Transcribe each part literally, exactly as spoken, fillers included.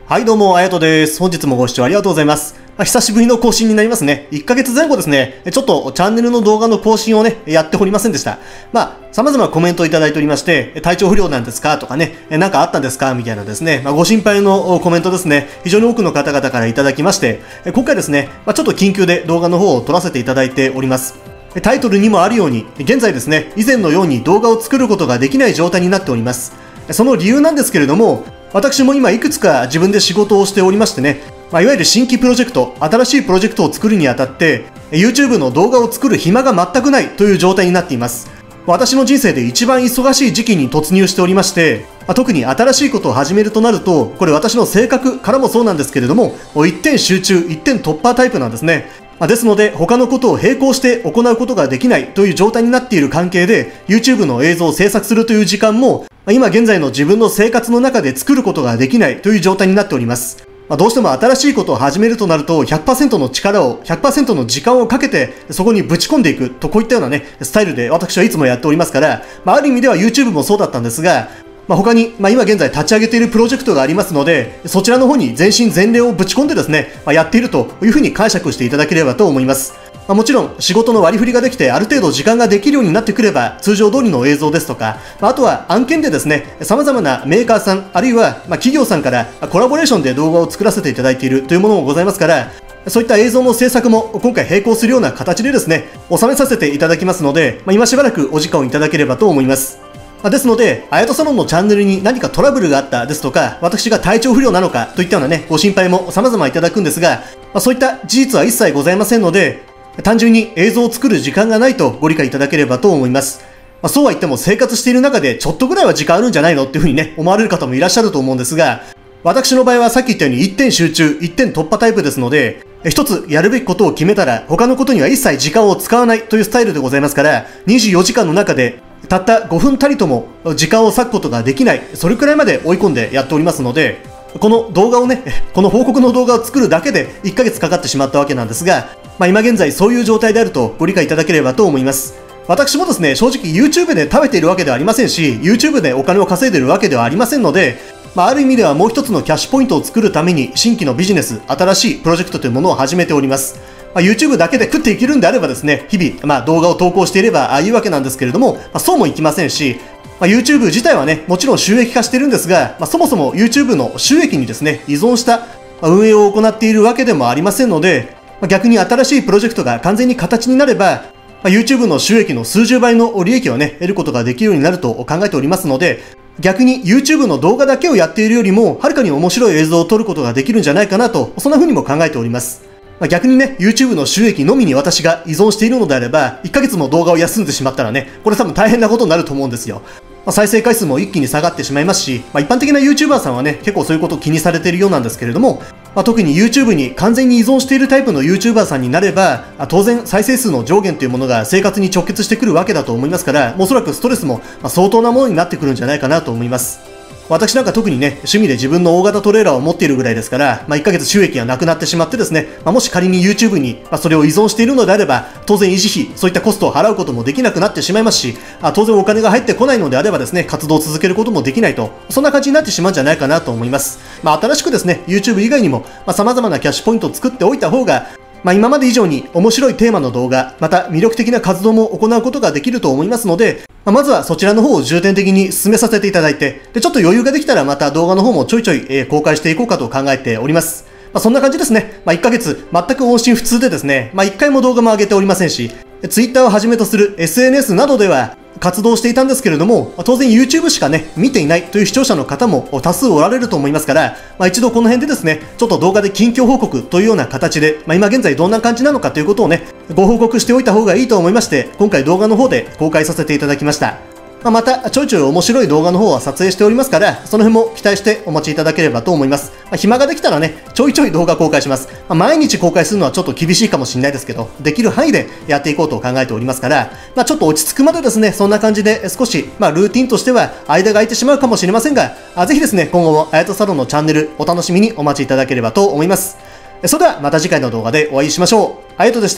はいどうも、あやとです。本日もご視聴ありがとうございます。まあ、久しぶりの更新になりますね。いっかげつまえ後ですね、ちょっとチャンネルの動画の更新をね、やっておりませんでした。まあ、様々コメントいただいておりまして、体調不良なんですかとかね、なんかあったんですかみたいなですね、まあ、ご心配のコメントですね、非常に多くの方々からいただきまして、今回ですね、まあ、ちょっと緊急で動画の方を撮らせていただいております。タイトルにもあるように、現在ですね、以前のように動画を作ることができない状態になっております。その理由なんですけれども、私も今いくつか自分で仕事をしておりましてね、まあ、いわゆる新規プロジェクト、新しいプロジェクトを作るにあたって、YouTube の動画を作る暇が全くないという状態になっています。私の人生で一番忙しい時期に突入しておりまして、まあ、特に新しいことを始めるとなると、これ私の性格からもそうなんですけれども、一点集中、一点突破タイプなんですね。まあ、ですので、他のことを並行して行うことができないという状態になっている関係で、YouTube の映像を制作するという時間も、今現在の自分の生活の中で作ることができないという状態になっております。まあ、どうしても新しいことを始めるとなると ひゃくパーセント の力を ひゃくパーセント の時間をかけてそこにぶち込んでいくとこういったようなねスタイルで私はいつもやっておりますから、まあ、ある意味では YouTube もそうだったんですが、まあ、他に、まあ、今現在立ち上げているプロジェクトがありますので、そちらの方に全身全霊をぶち込んでですね、まあ、やっているというふうに解釈していただければと思います。まあ、もちろん仕事の割り振りができてある程度時間ができるようになってくれば通常通りの映像ですとか、まあ、あとは案件でですね、様々なメーカーさんあるいはまあ企業さんからコラボレーションで動画を作らせていただいているというものもございますから、そういった映像の制作も今回並行するような形でですね、収めさせていただきますので、まあ、今しばらくお時間をいただければと思います。ですので、あやとサロンのチャンネルに何かトラブルがあったですとか、私が体調不良なのかといったようなね、ご心配も様々いただくんですが、まあ、そういった事実は一切ございませんので、単純に映像を作る時間がないとご理解いただければと思います。まあ、そうは言っても生活している中でちょっとぐらいは時間あるんじゃないのっていうふうにね、思われる方もいらっしゃると思うんですが、私の場合はさっき言ったように一点集中、一点突破タイプですので、一つやるべきことを決めたら他のことには一切時間を使わないというスタイルでございますから、にじゅうよじかんの中でたったごふんたりとも時間を割くことができない、それくらいまで追い込んでやっておりますので、この動画をね、この報告の動画を作るだけでいっかげつかかってしまったわけなんですが、まあ、今現在そういう状態であるとご理解いただければと思います。私もですね、正直 YouTube で食べているわけではありませんし、YouTube でお金を稼いでいるわけではありませんので、まあ、ある意味ではもう一つのキャッシュポイントを作るために新規のビジネス、新しいプロジェクトというものを始めております。まあ、YouTube だけで食っていけるんであればですね、日々、まあ、動画を投稿していればああいうわけなんですけれども、まあ、そうもいきませんし、まあ、YouTube 自体はね、もちろん収益化してるんですが、まあ、そもそも YouTube の収益にですね、依存した運営を行っているわけでもありませんので、まあ、逆に新しいプロジェクトが完全に形になれば、まあ、YouTube の収益の数十倍の利益をね、得ることができるようになると考えておりますので、逆に YouTube の動画だけをやっているよりも、はるかに面白い映像を撮ることができるんじゃないかなと、そんな風にも考えております。まあ、逆にね、YouTube の収益のみに私が依存しているのであれば、いっかげつも動画を休んでしまったらね、これ多分大変なことになると思うんですよ。まあ、再生回数も一気に下がってしまいますし、まあ、一般的な YouTuber さんはね、結構そういうことを気にされているようなんですけれども、まあ、特に YouTube に完全に依存しているタイプの YouTuber さんになれば、当然再生数の上限というものが生活に直結してくるわけだと思いますから、おそらくストレスも相当なものになってくるんじゃないかなと思います。私なんか特にね、趣味で自分の大型トレーラーを持っているぐらいですから、まあ、いっかげつ収益がなくなってしまってですね、まあ、もし仮に YouTube に、まあ、それを依存しているのであれば、当然維持費、そういったコストを払うこともできなくなってしまいますし、あ当然お金が入ってこないのであればですね、活動を続けることもできないと、そんな感じになってしまうんじゃないかなと思います。まあ、新しくですね、YouTube 以外にも、まあ、様々なキャッシュポイントを作っておいた方が、まあ、今まで以上に面白いテーマの動画、また魅力的な活動も行うことができると思いますので、まあ、まずはそちらの方を重点的に進めさせていただいて、で、ちょっと余裕ができたらまた動画の方もちょいちょい、えー、公開していこうかと考えております。まあ、そんな感じですね。まあ、いっかげつ全く音信不通でですね、まあ、いっかいも動画も上げておりませんし、Twitter をはじめとする エスエヌエス などでは活動していたんですけれども、当然 YouTube しかね、見ていないという視聴者の方も多数おられると思いますから、まあ、一度この辺でですね、ちょっと動画で近況報告というような形で、まあ、今現在どんな感じなのかということをね、ご報告しておいた方がいいと思いまして、今回動画の方で公開させていただきました。まあ、また、ちょいちょい面白い動画の方は撮影しておりますから、その辺も期待してお待ちいただければと思います。まあ、暇ができたらね、ちょいちょい動画公開します。まあ、毎日公開するのはちょっと厳しいかもしれないですけど、できる範囲でやっていこうと考えておりますから、まあ、ちょっと落ち着くまでですね、そんな感じで少し、まあ、ルーティンとしては間が空いてしまうかもしれませんが、あぜひですね、今後もあやとサロンのチャンネルお楽しみにお待ちいただければと思います。それではまた次回の動画でお会いしましょう。あやとでした。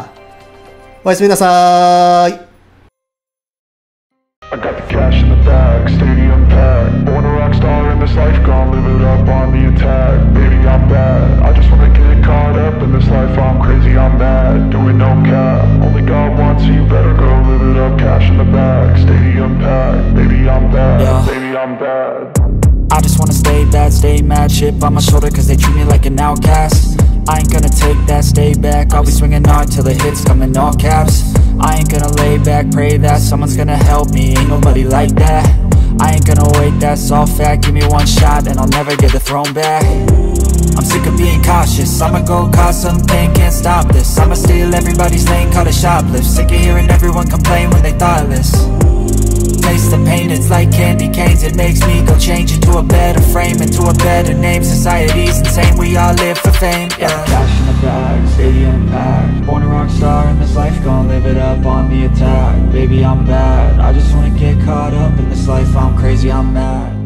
おやすみなさーい。 I got the cash in the bag, stadium packed. Born a rock star in this life, gonna live it up on the attack. bad. I just wanna stay bad, stay mad, chip on my shoulder cause they treat me like an outcast. I ain't gonna take that, stay back, I'll be swinging hard till the hits come in all caps. I ain't gonna lay back, pray that someone's gonna help me, ain't nobody like that. I ain't gonna wait, that's all fact, give me one shot and I'll never get the throne back. I'm sick of being cautious, I'ma go cause some pain, can't stop this. I'ma steal everybody's lane, call it shoplift. Sick of hearing everyone complain when they thoughtless. Taste the pain, it's like candy canes. It makes me go change into a better frame, into a better name. Society's insane, we all live for fame, yeah. Cash in the bag, stadium packed. Born a rock star in this life, gon' live it up on the attack. Baby, I'm bad, I just wanna get caught up in this life. I'm crazy, I'm mad.